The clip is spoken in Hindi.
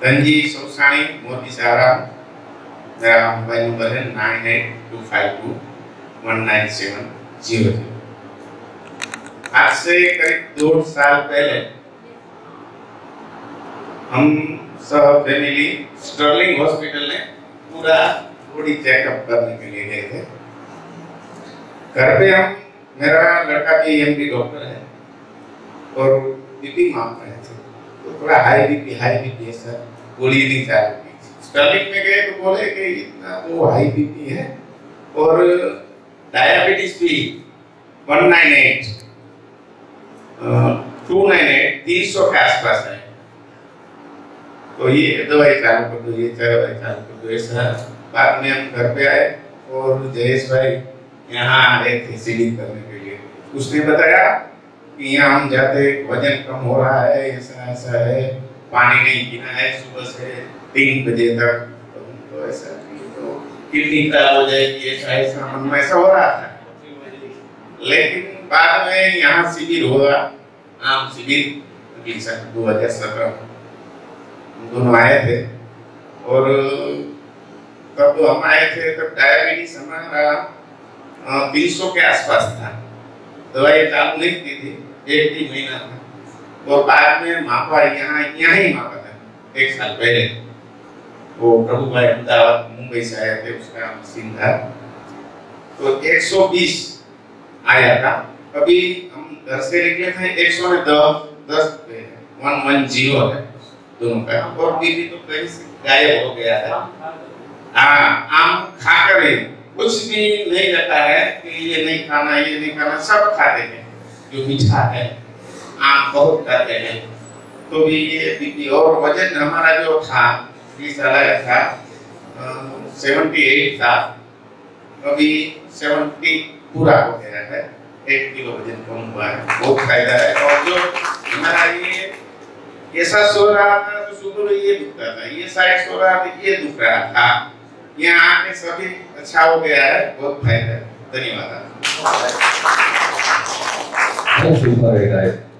रंजी सोसानी मोदी सारा। मेरा मोबाइल नंबर है 9825219700। आज से करीब 2 साल पहले हम सब फैमिली स्टर्लिंग हॉस्पिटल में पूरा बॉडी चेकअप करने के लिए गए थे। घर पे मेरा लड़का भी एमडी डॉक्टर है और बीपी माप रहे थे, तो थोड़ा हाई बीपी है सर, गोली नहीं चाह रही। स्टर्लिंग में गए तो बोले कि इतना तो हाई बीपी है और डायबिटीज भी 198 298 300 के आसपास है, तो ये दवाई चालू कर दो, ये दवाई चालू कर दो। ऐसा बाद में हम घर पे आए और जयेश भाई यहाँ आए थे सीलिंग करने के लिए। उसने बताया कि यहाँ हम जाते वजन कम हो रहा है, ऐसा ऐसा है, पानी नहीं पीना है सुबह से 3 बजे तक, तो ऐसा तो किडनी खराब हो जाएगी, ऐसा ऐसा मन में ऐसा हो रहा था। लेकिन बाद में यहाँ शिविर हुआ, आम शिविर 2017 दोनों आए थे और तब हम आए थे तब डायबिटीज हमारा 300 के आसपास था। दवाई चालू नहीं की थी, 1 महीना था और बाद में मापा यहाँ ही मापा था 1 साल पहले। वो प्रभु भाई अहमदाबाद मुंबई से आए थे, उसका मशीन था तो 120 आया था। अभी हम घर से निकले थे 110 पे 110 है दोनों का, और बीपी तो कहीं से गायब हो गया था। आम खाकर ही कुछ भी नहीं रहता है कि ये नहीं खाना ये नहीं खाना, सब खाते हैं जो मीठा है, आम बहुत खाते हैं, तो भी ये बीपी। और वजन हमारा जो था 20 साल था 78 था, अभी 70 पूरा हो गया है, 1 किलो वजन कम हुआ है, बहुत फायदा है। और जो हमारा ये ऐसा सो रहा था तो सुबह ये दुखता था, ये साइड सो रहा था ये दुख रहा था, यहाँ आके सभी अच्छा हो गया है, बहुत फायदा है। धन्यवाद।